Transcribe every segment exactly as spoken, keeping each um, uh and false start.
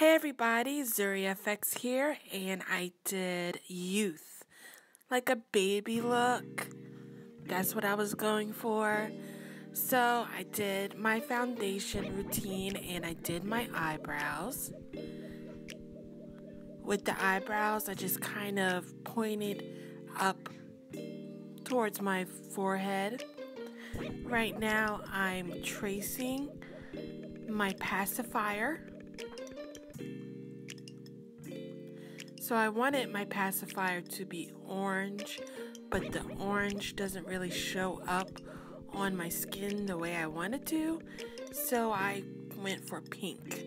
Hey everybody, Zuri F X here, and I did youth, like a baby look. That's what I was going for. So I did my foundation routine and I did my eyebrows. With the eyebrows, I just kind of pointed up towards my forehead. Right now, I'm tracing my pacifier. So I wanted my pacifier to be orange, but the orange doesn't really show up on my skin the way I wanted to, so I went for pink.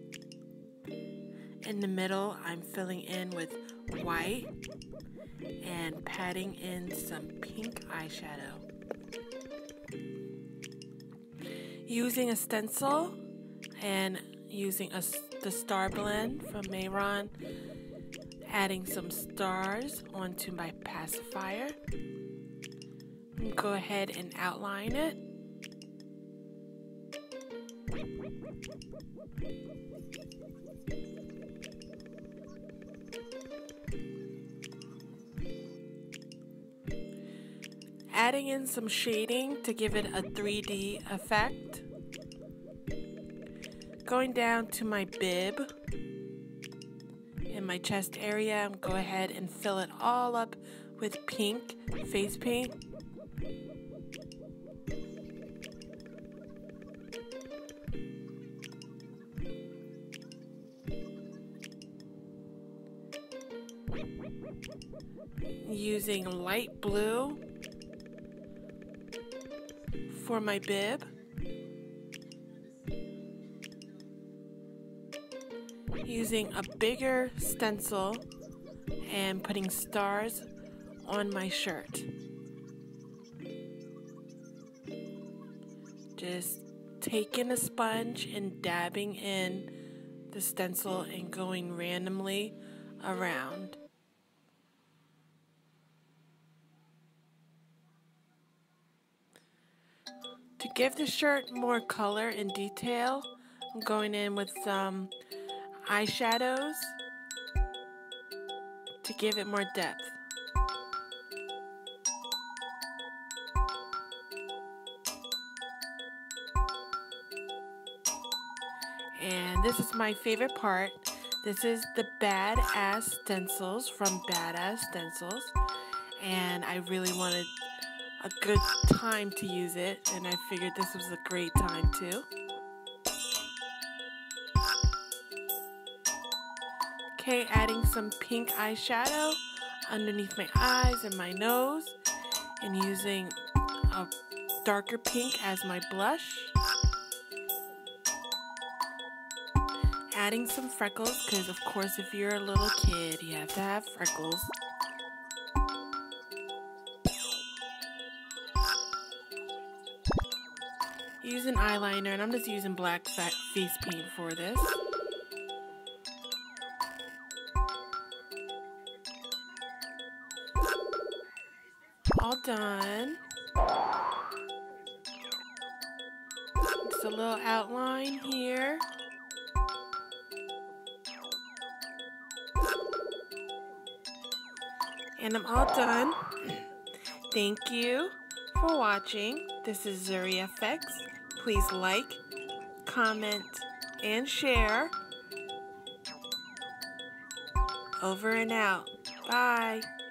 In the middle, I'm filling in with white and patting in some pink eyeshadow. Using a stencil and using a, the Starblend from Mehron, adding some stars onto my pacifier. Go ahead and outline it. Adding in some shading to give it a three D effect. Going down to my bib. In my chest area, I'm go ahead and fill it all up with pink face paint. Using light blue for my bib. Using a bigger stencil and putting stars on my shirt. Just taking a sponge and dabbing in the stencil and going randomly around. To give the shirt more color and detail, I'm going in with some eyeshadows to give it more depth. And this is my favorite part. This is the Badass Stencils from Badass Stencils, and I really wanted a good time to use it, and I figured this was a great time too. Okay, adding some pink eyeshadow underneath my eyes and my nose, and using a darker pink as my blush. Adding some freckles, because of course if you're a little kid, you have to have freckles. Using eyeliner, and I'm just using black face paint for this. All done. Just a little outline here. And I'm all done. Thank you for watching. This is Zuri F X. Please like, comment, and share. Over and out. Bye.